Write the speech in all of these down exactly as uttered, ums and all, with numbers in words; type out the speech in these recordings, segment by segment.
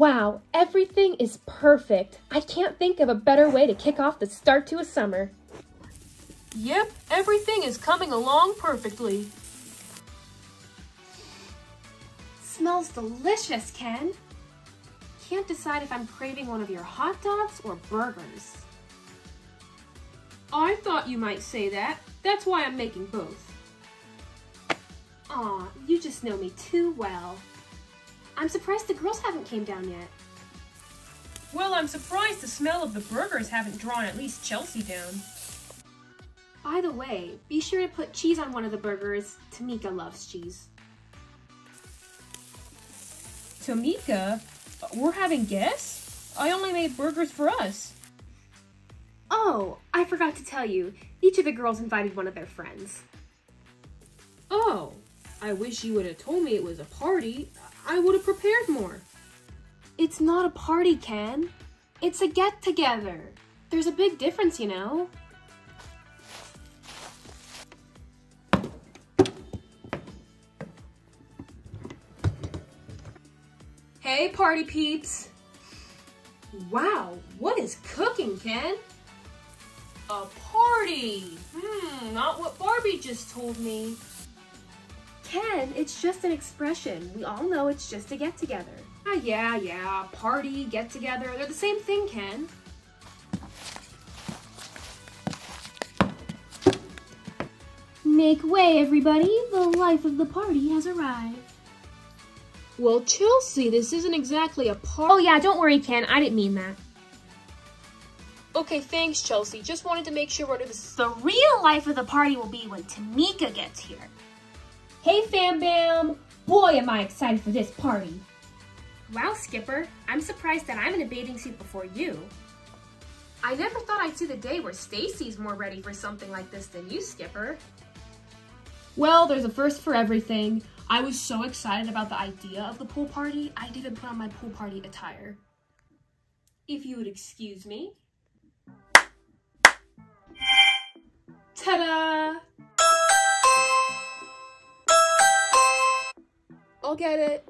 Wow, everything is perfect. I can't think of a better way to kick off the start to a summer. Yep, everything is coming along perfectly. Smells delicious, Ken. Can't decide if I'm craving one of your hot dogs or burgers. I thought you might say that. That's why I'm making both. Aw, you just know me too well. I'm surprised the girls haven't came down yet. Well, I'm surprised the smell of the burgers haven't drawn at least Chelsea down. By the way, be sure to put cheese on one of the burgers. Tamika loves cheese. Tamika? We're having guests? I only made burgers for us. Oh, I forgot to tell you. Each of the girls invited one of their friends. Oh, I wish you would have told me it was a party. I would have prepared more. It's not a party, Ken. It's a get-together. There's a big difference, you know. Hey, party peeps. Wow, what is cooking, Ken? A party. Hmm, not what Barbie just told me. Ken, it's just an expression. We all know it's just a get-together. Ah, yeah, yeah, party, get-together, they're the same thing, Ken. Make way, everybody. The life of the party has arrived. Well, Chelsea, this isn't exactly a party. Oh yeah, don't worry, Ken. I didn't mean that. Okay, thanks, Chelsea. Just wanted to make sure we're this. The real life of the party will be when Tamika gets here. Hey, Fam Bam! Boy, am I excited for this party. Wow, Skipper. I'm surprised that I'm in a bathing suit before you. I never thought I'd see the day where Stacy's more ready for something like this than you, Skipper. Well, there's a first for everything. I was so excited about the idea of the pool party, I didn't even put on my pool party attire. If you would excuse me. Ta-da! I'll get it.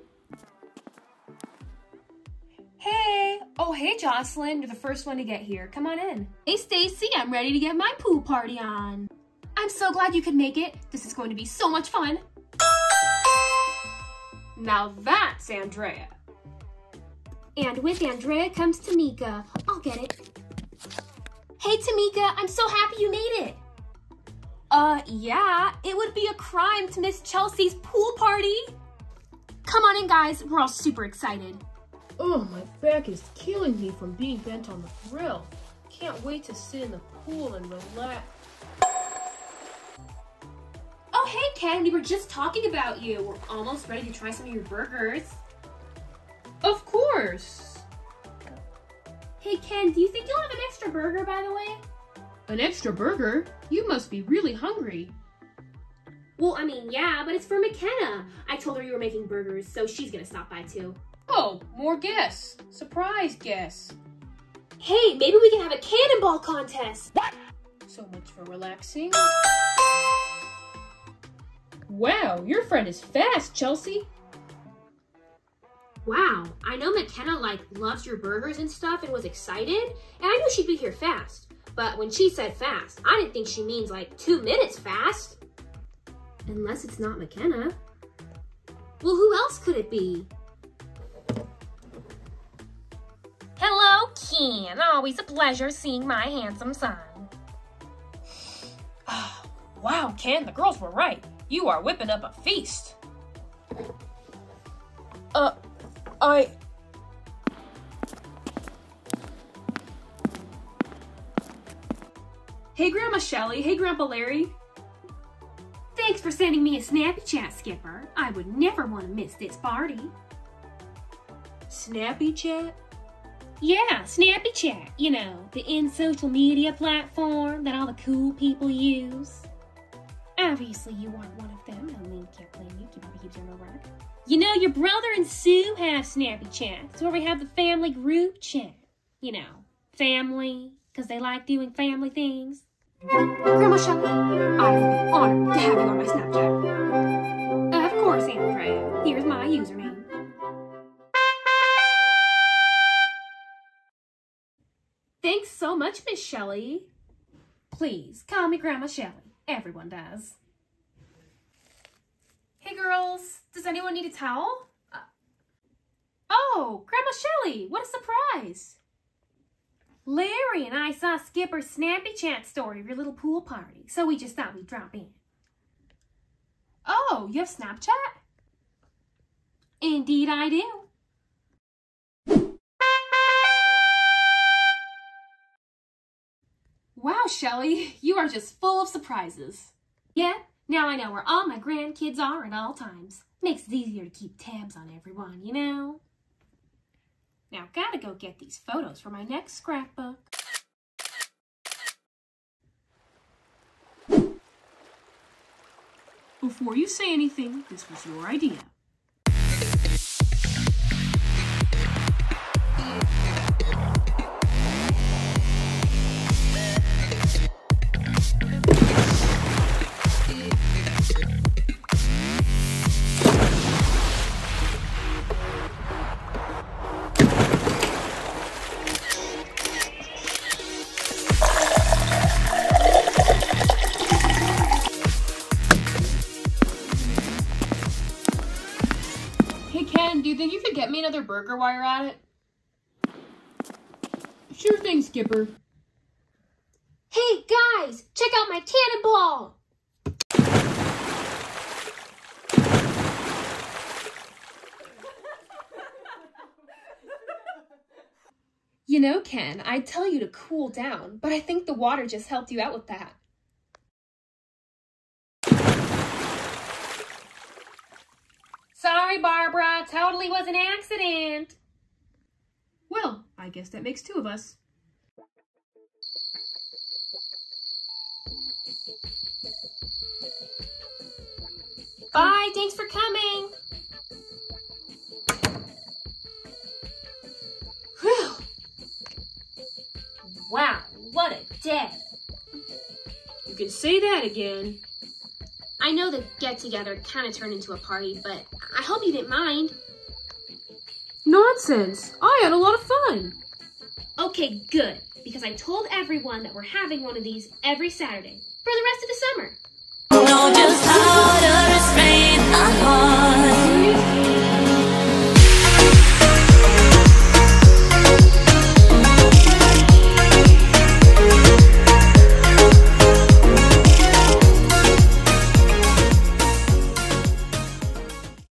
Hey! Oh, hey, Jocelyn. You're the first one to get here. Come on in. Hey, Stacy. I'm ready to get my pool party on. I'm so glad you could make it. This is going to be so much fun. Now that's Andrea. And with Andrea comes Tamika. I'll get it. Hey, Tamika. I'm so happy you made it. Uh, yeah. It would be a crime to miss Chelsea's pool party. Come on in, guys. We're all super excited. Oh, my back is killing me from being bent on the grill. Can't wait to sit in the pool and relax. Oh, hey, Ken. We were just talking about you. We're almost ready to try some of your burgers. Of course. Hey, Ken, do you think you'll have an extra burger, by the way? An extra burger? You must be really hungry. Well, I mean, yeah, but it's for McKenna. I told her you were making burgers, so she's gonna stop by too. Oh, more guests. Surprise guests. Hey, maybe we can have a cannonball contest. What? So much for relaxing. Wow, your friend is fast, Chelsea. Wow, I know McKenna, like, loves your burgers and stuff and was excited, and I knew she'd be here fast. But when she said fast, I didn't think she means, like, two minutes fast. Unless it's not McKenna. Well, who else could it be? Hello, Ken. Always a pleasure seeing my handsome son. Wow, Ken, the girls were right. You are whipping up a feast. Uh, I... Hey, Grandma Shelly. Hey, Grandpa Larry. Thanks for sending me a snappy chat, Skipper. I would never want to miss this party. Snappy chat? Yeah, Snappy Chat. You know, the in-social media platform that all the cool people use. Obviously, you aren't one of them. No mean can't blame you. Keep keeps you on the rack. You know, your brother and Sue have Snappy Chat. It's where we have the family group chat. You know, family, because they like doing family things. Grandma Shelly, I would be honored to have you on my Snapchat. Of course, Andrea. Here's my username. Thanks so much, Miss Shelley. Please, call me Grandma Shelley. Everyone does. Hey, girls. Does anyone need a towel? Uh, oh, Grandma Shelley, what a surprise. Larry and I saw Skipper's Snappy Chat story of your little pool party, so we just thought we'd drop in. Oh, you have Snapchat? Indeed I do. Wow, Shelley, you are just full of surprises. Yeah, now I know where all my grandkids are at all times. Makes it easier to keep tabs on everyone, you know? Now, gotta go get these photos for my next scrapbook. Before you say anything, this was your idea. Do you think you could get me another burger while you're at it? Sure thing, Skipper. Hey guys, check out my cannonball! You know, Ken, I'd tell you to cool down, but I think the water just helped you out with that. Sorry, Barbara. Totally was an accident. Well, I guess that makes two of us. Bye, thanks for coming. Whew. Wow, what a day. You can say that again. I know the get-together kind of turned into a party, but I hope you didn't mind. Nonsense! I had a lot of fun! Okay, good, because I told everyone that we're having one of these every Saturday for the rest of the summer.